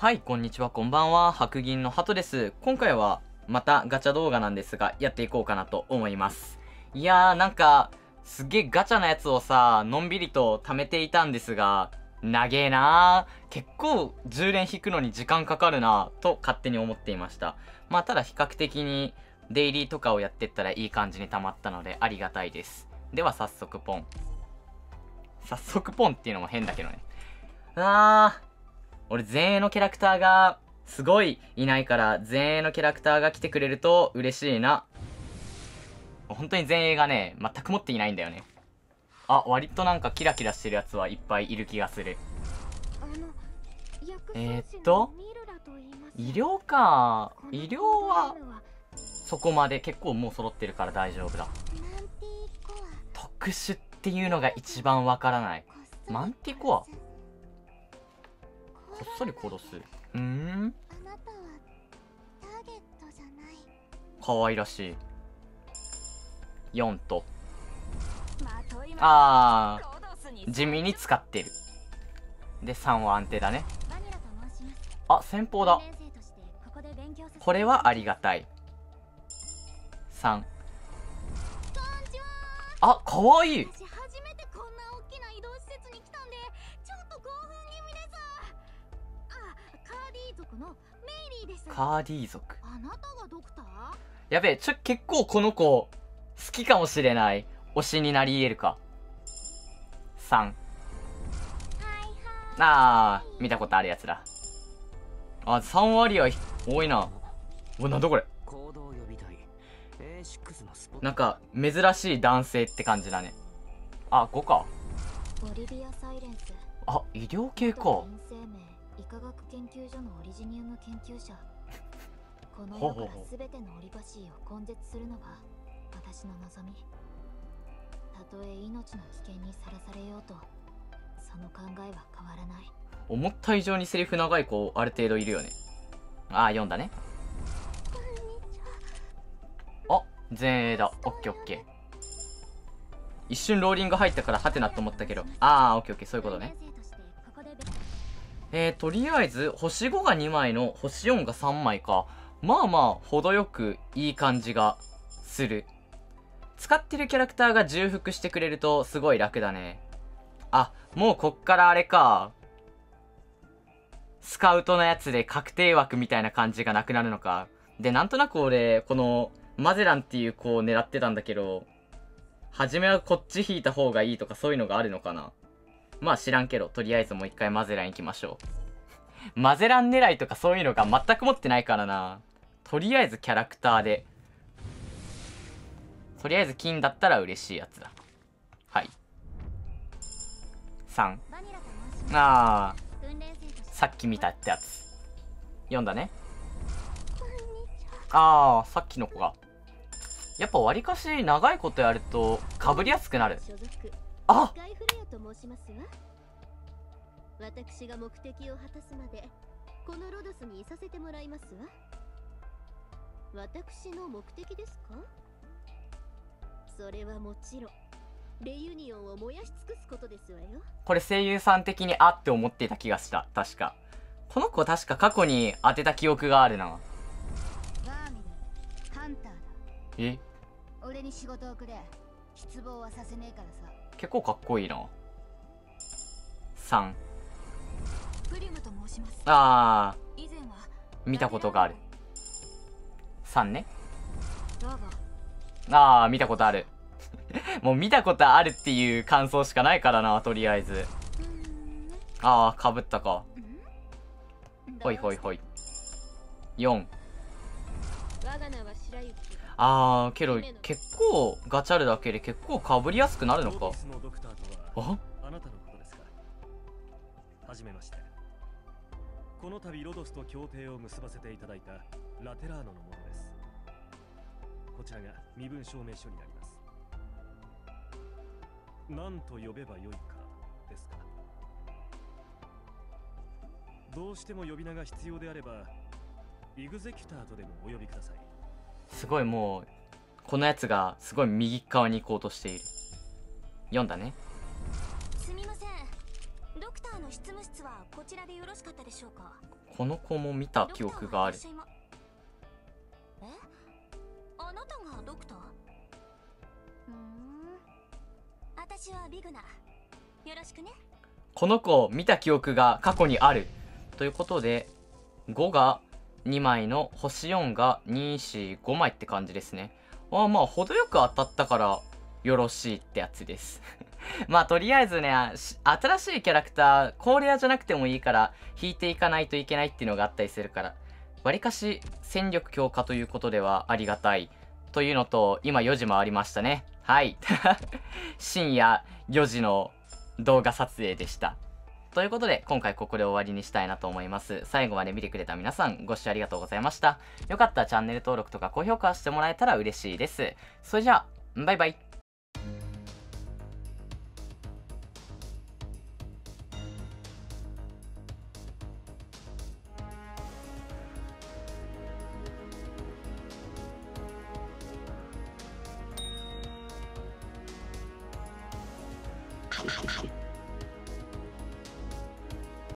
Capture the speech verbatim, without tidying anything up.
はい、こんにちは、こんばんは。白銀の鳩です。今回はまたガチャ動画なんですが、やっていこうかなと思います。いやー、なんか、すっげえガチャなやつをさ、のんびりと貯めていたんですが、長えなー。結構充電引くのに時間かかるなーと勝手に思っていました。まあ、ただ比較的にデイリーとかをやってったらいい感じに溜まったのでありがたいです。では早速ポン。早速ポンっていうのも変だけどね。あー。俺前衛のキャラクターがすごいいないから、前衛のキャラクターが来てくれると嬉しいな。本当に前衛がね、全く持っていないんだよね。あ、割となんかキラキラしてるやつはいっぱいいる気がする。えー、っと医療か。医療はそこまで結構もう揃ってるから大丈夫だ。特殊っていうのが一番わからない。マンティコアこっそり殺す。うーん。かわいらしい。よんと。あー、地味に使ってる。で、さんは安定だね。あ、先方だ。これはありがたい。さん。あ、かわいい。カーディー族。やべえ、ちょ、結構この子、好きかもしれない。推しになり得るか。さん。あー、見たことあるやつだ。あ、さん割合多いな。お、なんだこれ。なんか、珍しい男性って感じだね。あ、ごか。あ、医療系か。 医科学研究所のオリジニウム研究者。この世から全てのオリバシーを根絶するのが私の望み。たとえ命の危険にさらされようと、その考えは変わらない。 思った以上にセリフ長い子ある程度いるよね。あー、読んだね。あ、前衛だ。オッケーオッケー。一瞬ローリング入ったからハテナと思ったけど、あー、オッケーオッケー、そういうことね。えー、とりあえず、星ごがにまいの星よんがさんまいか。まあまあ、程よくいい感じがする。使ってるキャラクターが重複してくれるとすごい楽だね。あ、もうこっからあれか。スカウトのやつで確定枠みたいな感じがなくなるのか。で、なんとなく俺、この、マゼランっていう子を狙ってたんだけど、初めはこっち引いた方がいいとかそういうのがあるのかな。まあ知らんけど、とりあえずもう一回マゼラン行きましょう。マゼラン狙いとかそういうのが全く持ってないからな。とりあえずキャラクターで。とりあえず金だったら嬉しいやつだ。はい。さん。あー。さっき見たってやつ。読んだね。あー、さっきの子が。やっぱわりかし長いことやると被りやすくなる。あ、 私が目的を果たすまでこのロドスにいさせてもらいますわ。私の目的ですか？それはもちろんレユニオンを燃やし尽くすことですわよ。 これ声優さん的にあって思っていた気がした。確かこの子確か過去に当てた記憶があるな。 ハンターだ。 え？ 俺に仕事をくれ。失望はさせねえからさ。 結構かっこいいな。さん。 プリムと申します。 あ以前はー、見たことがある。さんね。 どうぞ。 あー、見たことある。もう見たことあるっていう感想しかないからな、とりあえず。あー、かぶったか。ほいほいほい。よん。あー、けど結構ガチャるだけで結構かぶりやすくなるのか。あ？ あなたのことですか。はじめまして。この度ロドスと協定を結ばせていただいたラテラーノのものです。こちらが身分証明書になります。何と呼べばよいかですか。どうしても呼び名が必要であればイグゼキュターとでもお呼びください。 すごいもうこのやつがすごい右側に行こうとしている。読んだね。 すみません。どドクターの執務室はこちらでよろしかったでしょうか。 この子も見た記憶がある。 え、あなたがドクター？うーん、私はビグナ。よろしくね。 この子を見た記憶が過去にあるということで、ごがにまいの星よんがに、よん、ごまいって感じですね。ああ、まあ程よく当たったからよろしいってやつですまあとりあえずね、新しいキャラクター高レアじゃなくてもいいから引いていかないといけないっていうのがあったりするから、わりかし戦力強化ということではありがたいというのと、今よじ回りましたね。はい深夜よじの動画撮影でした。ということで、今回ここで終わりにしたいなと思います。最後まで見てくれた皆さん、ご視聴ありがとうございました。よかったらチャンネル登録とか高評価してもらえたら嬉しいです。それじゃあ、バイバイ。 はいはいはい。